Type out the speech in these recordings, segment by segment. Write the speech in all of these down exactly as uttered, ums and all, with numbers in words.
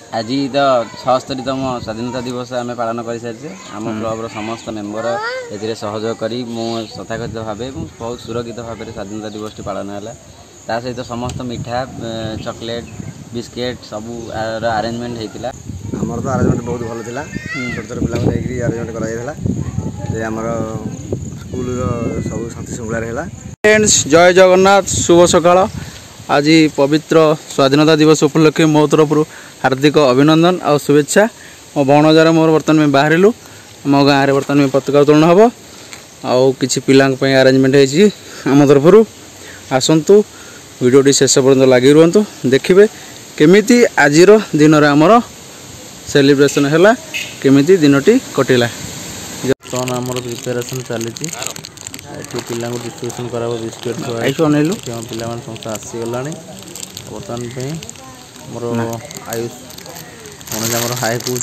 आज तो छस्तरीतम स्वाधीनता दिवस आम पालन कर सारी आम क्लब्र समस्त मेम्बर ए सहयोग करी मु तथाकथित भाव बहुत सुरक्षित भाव में स्वाधीनता दिवस टी पालन है। ता सहित समस्त मिठा चॉकलेट बिस्किट सबू अरेंजमेंट होता। आमर तो अरेंजमेंट बहुत भल था। छोट छोट पिला अरेंजमेंट करार स्कूल सब शांति श्रृंखला है। फ्रेंड्स जय जगन्नाथ शुभ सकाळ। आज पवित्र स्वाधीनता दिवस उपलक्षे मो तरफ हार्दिक अभिनंदन और शुभेच्छा। मो भणजार मोर बर्तमान में बाहर मो गाँव में बर्तमान में पताका उत्तोलन हम आउ कि पिला अरेंजमेंट होम तरफ आसतु वीडियोटी शेष पर्यंत लगी रुहतु देखिए केमिति आज दिन में आमर सेलिब्रेशन है केमिति दिनटी कटिला। बर्तमान आमर प्रिपेरेसन चली पिला डिस्ट्रीब्यूशन करा बिस्किट अनैलु पिला समस्त आसीगला बर्तमान मोर आयुष मन आम हाई कौन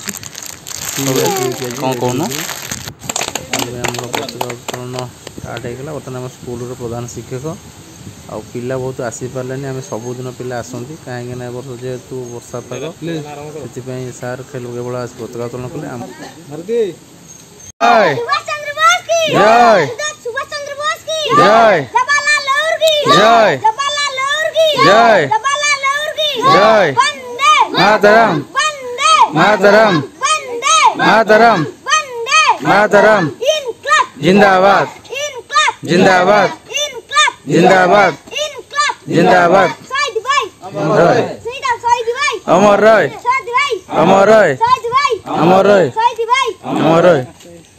कौन पताका उत्तोलन स्टार्ट होगा। बर्तमान आम स्कूल प्रधान शिक्षक आ पिला बहुत आसी पारे आम सबुदिन पिला आसती कहीं वर्ष जेहेतु वर्षा पाग से सार खेल केवल आज पताका उत्तोलन कले। जय जय जय जय मातरम मातरम मातरम मातरम जिंदाबाद जिंदाबाद जिंदाबाद जिंदाबाद अमर राय अमर राय अमर राय अमर राय।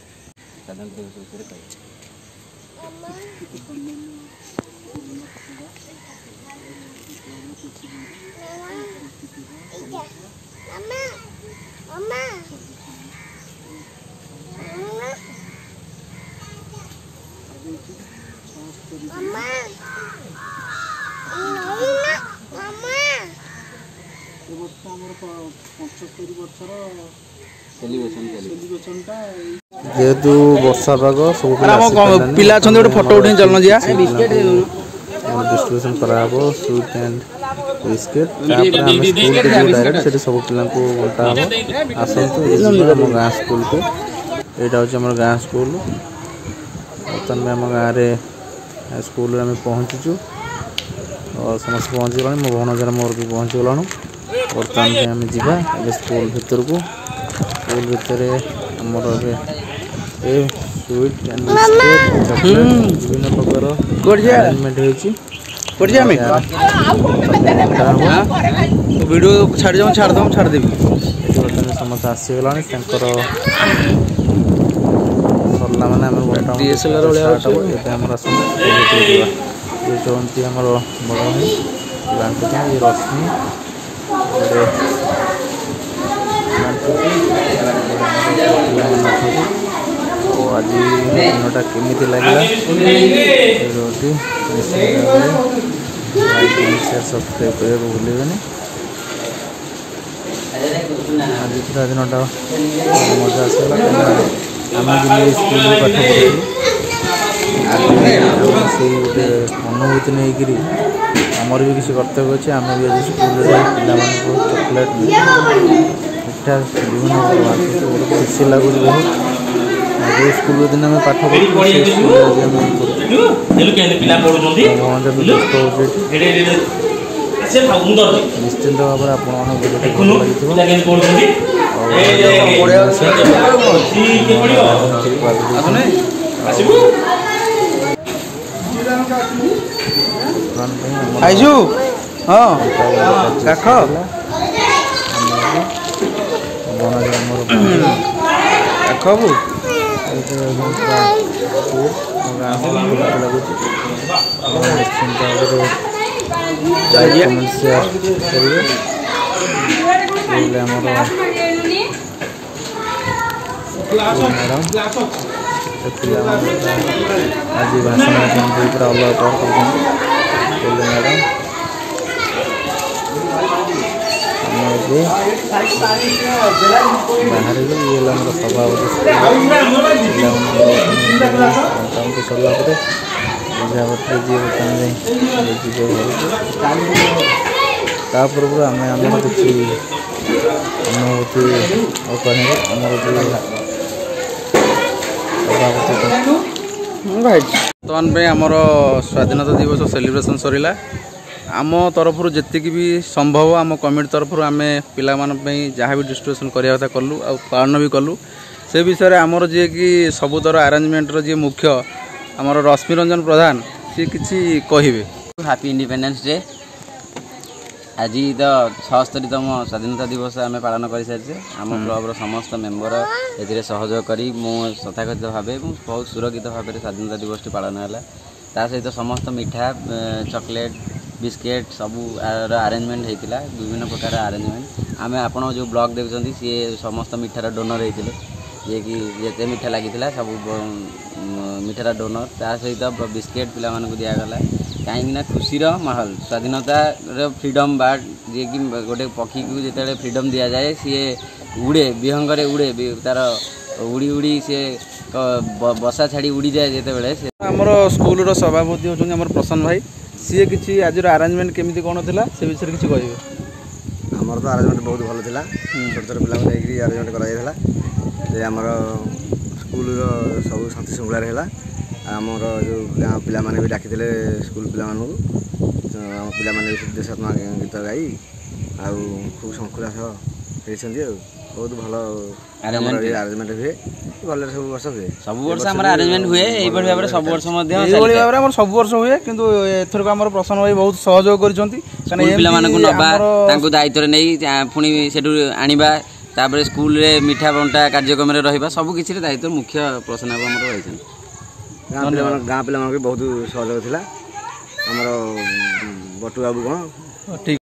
जेहेतु वर्षा पाग सब पिला गोटे फोटो उठे चलना जा डिस्ट्रीब्यूशन कराब स्वीट एंड बिस्किट डायरेक्ट से सब पिला बंटा हम आसतु गाँ स्कूल को यहाँ हूँ गाँ स्कूल। बर्तमान में आम गाँव में स्कूल में पहुँचुचु और समस्त पहुँचीगला मो भणजार मोर भी पहुँचीगला। बर्तमान में आम जा स्कूल भीतर को स्कूल भितर आमर ए स्वीट एंड बिस्किट चॉकलेट विभिन्न प्रकार अरेंजमेंट होती वीडियो छाड़ जाऊँ छाड़ दूँ छाड़ देवी। बर्तमान समस्त आसीगला सरला मैंने डीएसएलआर ये चलती आम बड़ भाई ये रश्मि आज दिनटा केमी लगे सब्सक्राइब करने भूलें। आज पूरा दिनटा मजा आसगला आम दिन स्कूल में पाठ पढ़ी से गोटे अनुभूति नहीं कि आमर भी किसी कर्तव्य अच्छे आम भी आज स्कूल पे चॉकलेट मिठा विभिन्न बहुत खुशी लगुच बहुत जो स्कूल दिन में पाठ पढ़ी निश्चिंत भाव में आइजु हाँ काख काखबू लगुच निश्चिंत कमेंट शेयर करेंगे मैडम आज भाषण पूरा अलग मैडम बाहर ये सभापति सरला बुझापटे जी बर्तमान तापर आम आम कि ଅନୁଭୂତି କହିବେ ଆମର ବର୍ତ୍ତମାନ ପାଇଁ ଆମର ସ୍ୱାଧୀନତା ଦିବସ ସେଲିବ୍ରେସନ୍ ସରିଲା। ଆମ ତରଫରୁ ଯେତିକି ବି ସମ୍ଭବ ଆମ କମିଟି ତରଫରୁ ଆମେ ପିଲାମାନଙ୍କ ପାଇଁ ଯାହା ବି ଡିଷ୍ଟ୍ରିବ୍ୟୁସନ୍ କରିବା କଥା କଲୁ ଆଉ ପାଳନ ବି କଲୁ। ସେ ବିଷୟରେ ଆମର ଯିଏକି ସବୁଥର ଆରେଞ୍ଜମେଣ୍ଟର ଯିଏ ମୁଖ୍ୟ ଆମର ରଶ୍ମି ରଞ୍ଜନ ପ୍ରଧାନ ସିଏ କିଛି କହିବେ। Happy independence day. ଆଜି ତ ଛଅସ୍ତରୀତମ ସ୍ୱାଧୀନତା ଦିବସ ଆମେ ପାଳନ କରିସାରିଛେ। ଆମ କ୍ଲବ୍ର ସମସ୍ତ ମେମ୍ବର ଏଥିରେ ସହଯୋଗ କରି ମୁଁ ତଥାକଥିତ ଭାବେ ଏବଂ ବହୁତ ସୁରକ୍ଷିତ ଭାବରେ ସ୍ୱାଧୀନତା ଦିବସଟି ପାଳନ ହେଲା। ତା ସହିତ ସମସ୍ତ ମିଠା ଚକୋଲେଟ୍ ବିସ୍କେଟ୍ ସବୁ ଆରେଞ୍ଜମେଣ୍ଟ ହେଇଥିଲା, ବିଭିନ୍ନ ପ୍ରକାର ଆରେଞ୍ଜମେଣ୍ଟ। ଆମେ ଆପଣ ଯେଉଁ ବ୍ଲଗ୍ ଦେଖୁଛନ୍ତି ସିଏ ସମସ୍ତ ମିଠାର ଡୋନର୍ ହେଇଥିଲେ, ଯିଏକି ଯେତେ ମିଠା ଲାଗିଥିଲା ସବୁ ମିଠାର ଡୋନର୍। ତା ସହିତ ବିସ୍କେଟ୍ ପିଲାମାନଙ୍କୁ ଦିଆଗଲା, କାହିଁକିନା ଖୁସିର ମାହୋଲ, ସ୍ୱାଧୀନତାର ଫ୍ରିଡ଼ମ୍ ବାର୍ଡ଼, ଯିଏକି ଗୋଟେ ପକ୍ଷୀକୁ ଯେତେବେଳେ ଫ୍ରିଡ଼ମ୍ ଦିଆଯାଏ ସିଏ ଉଡ଼େ, ବିହଙ୍ଗରେ ଉଡ଼େ, ତାର ଉଡ଼ି ଉଡ଼ି ସିଏ ବସା ଛାଡ଼ି ଉଡ଼ିଯାଏ ଯେତେବେଳେ। ସେ ଆମର ସ୍କୁଲର ସଭାପତି ହେଉଛନ୍ତି ଆମର ପ୍ରସନ୍ନ ଭାଇ, ସିଏ କିଛି ଆଜିର ଆରେଞ୍ଜମେଣ୍ଟ କେମିତି କ'ଣ ଥିଲା ସେ ବିଷୟରେ କିଛି କହିବେ। ଆମର ତ ଆରେଞ୍ଜମେଣ୍ଟ ବହୁତ ଭଲ ଥିଲା। ଛୋଟ ଛୋଟ ପିଲାଙ୍କୁ ନେଇକରି ଆରେଞ୍ଜମେଣ୍ଟ କରାଯାଇଥିଲା ଯେ ଆମର ସ୍କୁଲର ସବୁ ଶାନ୍ତି ଶୃଙ୍ଖଳାରେ ହେଲା। ଆମର ଯେଉଁ ଗାଁ ପିଲାମାନେ ବି ଡାକିଥିଲେ ସ୍କୁଲ ପିଲାମାନଙ୍କୁ, ଆମ ପିଲାମାନେ ବି ଦେଶାତ୍ମକ ଗୀତ ଗାଇ ଆଉ ଖୁବ୍ ଶୃଙ୍ଖଳା ସହ ହେଇଛନ୍ତି। ଆଉ ବହୁତ ଭଲ ଆରେଞ୍ଜମେଣ୍ଟ ହୁଏ, ଭଲରେ ସବୁ ବର୍ଷ ହୁଏ। ସବୁ ବର୍ଷ ଆମର ଆରେଞ୍ଜମେଣ୍ଟ ହୁଏ ଏଇଭଳି ଭାବରେ, ସବୁ ବର୍ଷ ମଧ୍ୟ ଏଇଭଳି ଭାବରେ ଆମର ସବୁ ବର୍ଷ ହୁଏ। କିନ୍ତୁ ଏଥରକ ଆମର ପ୍ରସନ୍ନ ଭାଇ ବହୁତ ସହଯୋଗ କରିଛନ୍ତି। ପିଲାମାନଙ୍କୁ ନେବା, ତାଙ୍କୁ ଦାୟିତ୍ୱରେ ନେଇ ପୁଣି ସେଠୁ ଆଣିବା, ତାପରେ ସ୍କୁଲରେ ମିଠା ବଣ୍ଟା କାର୍ଯ୍ୟକ୍ରମରେ ରହିବା, ସବୁ କିଛିରେ ଦାୟିତ୍ୱ ମୁଖ୍ୟ ପ୍ରସନ୍ନ ବାବୁ ଆମର ରହିଛନ୍ତି। ଗାଁ ପିଲାମାନଙ୍କ ଗାଁ ପିଲାମାନଙ୍କୁ ବହୁତ ସହଯୋଗ ଥିଲା ଆମର ବଟୁ ବାବୁ କ'ଣ। ଠିକ୍।